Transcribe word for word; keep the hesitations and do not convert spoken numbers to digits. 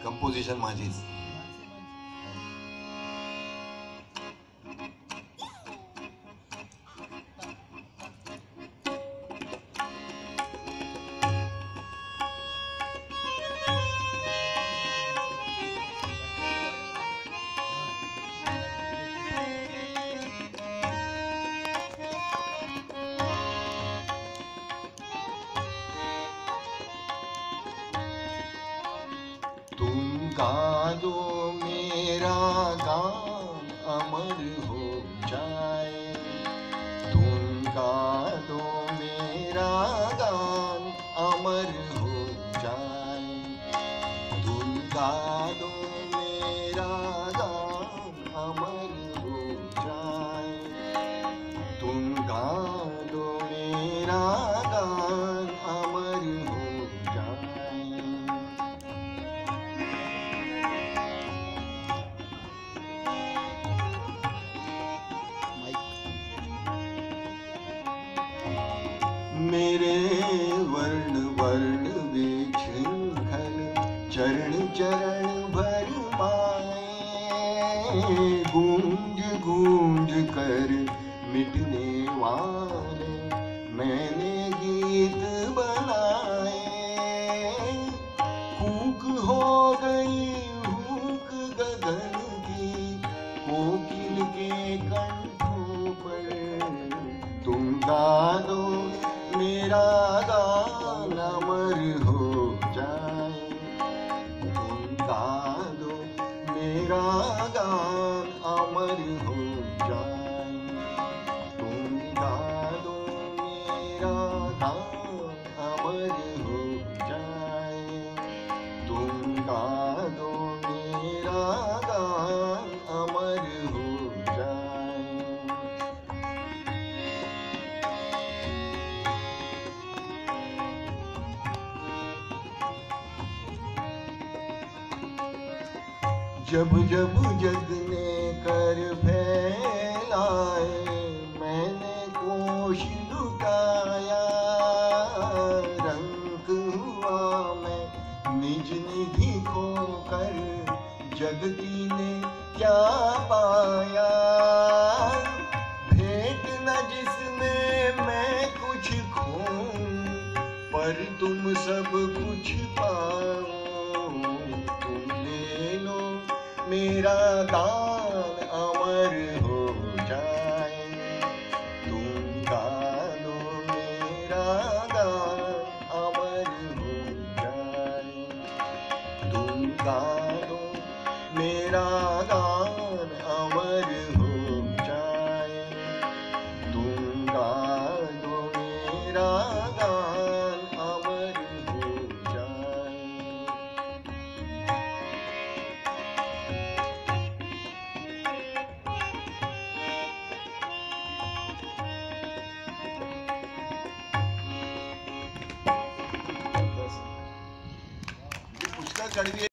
Composition माझीच. तुम गा दो मेरा गान अमर हो जाए, तुम गा दो मेरा गान अमर हो जाए, तुम गा दो मेरा गान अमर हो जाए, तुम गा दो मेरा गान अमर हो जाए. मेरे वर्ण वर्ण विछृंखल चरण चरण भर पाए, गूंज गूंज कर मिटने वाले मैंने गीत बनाए. कूक हो गई हुक गगन की कोकिल के कंठों पर, तुम गा दो मेरा गान अमर हो जाए, तुम गा दो मेरा गान अमर हो जाए, तुम गा दो मेरा गान अमर हो जाए, तुम गा दो मेरा गान अमर हो जाए. जब जब जग ने कर फैलाए मैंने कोश लुटाया, रंग हुआ मैं निज निधि खोकर जगती ने क्या पाया. भेंट न जिसमें मैं कुछ खोऊं पर तुम सब कुछ पाओ, तुम ले लो मेरा गान अमर हो जाए, तुम गा दो मेरा गान अमर हो जाए, तुम गा दो मेरा गान अमर हो जाए, तुम गा दो मेरा गान अमर हो जाए. पुस्तक चढ़